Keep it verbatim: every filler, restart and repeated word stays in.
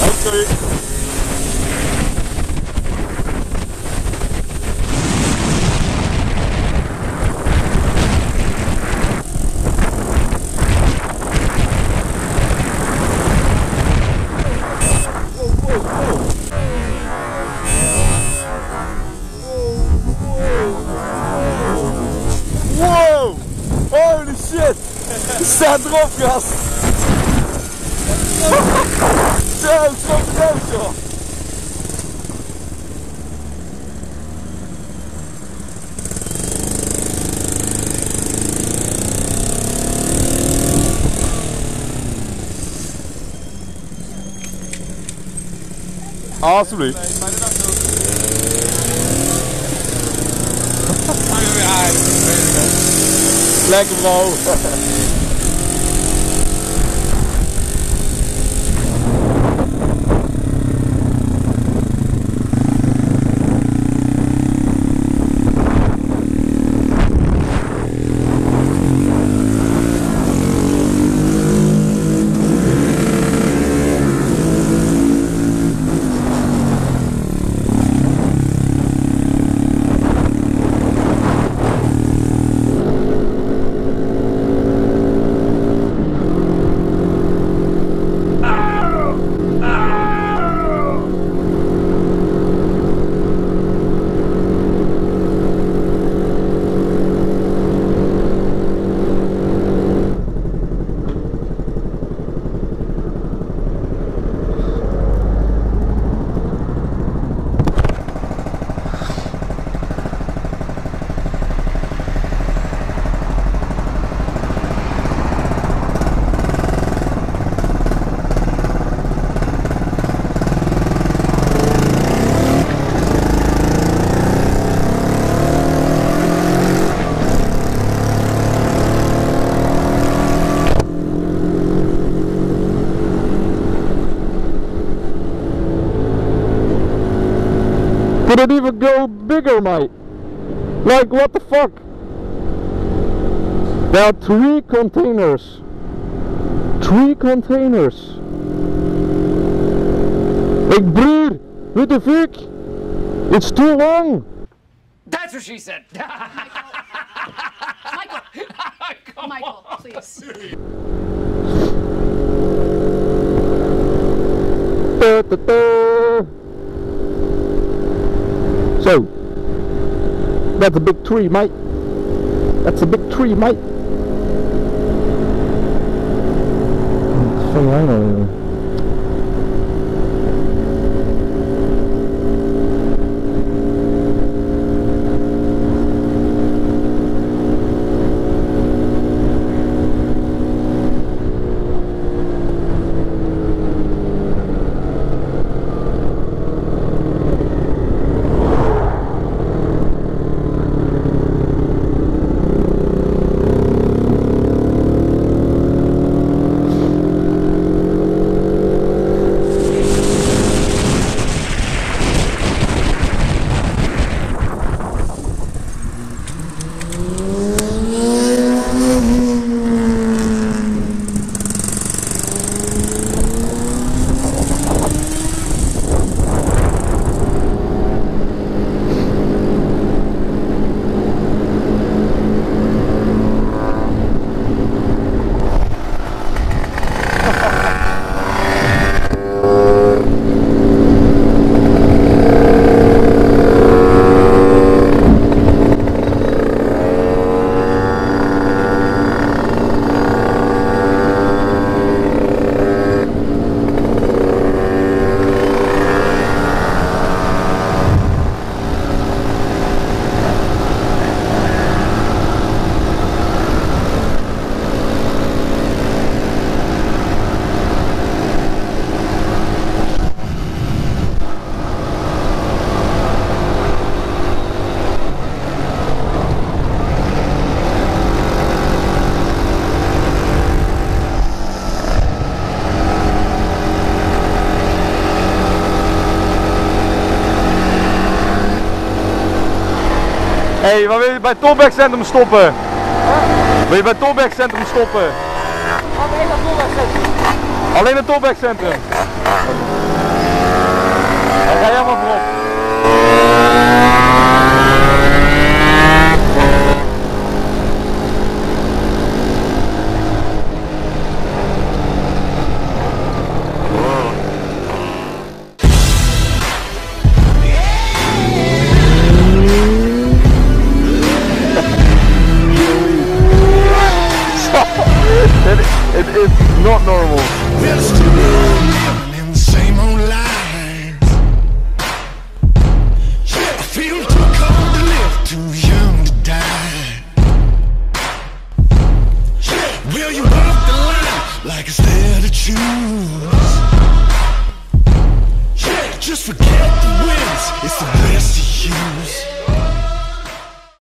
Oké. Wow! Holy shit! Sta erop, gast! Zo, schrap het ook zo! Alsjeblieft. Lekker bro. Could it even go bigger, mate? Like, what the fuck? There are three containers. Three containers. Ik broer, what the fuck? It's too long. That's what she said. Michael. Michael, Michael, please. Da, da, da. So, that's a big tree, mate. That's a big tree, mate. Funny, I know. Hé, hey, waar wil je bij het Tolbergcentrum stoppen? Huh? Wil je bij het Tolbergcentrum stoppen? Wat ben je naar het Tolbergcentrum? Alleen het topback centrum. Dan ga jij maar voorop. It is not normal. We're still living in the same old lives. Yeah, I feel too cold to live, too young to die. Yeah, will you walk the line like it's there to choose? Yeah, just forget the wins, it's the best to use.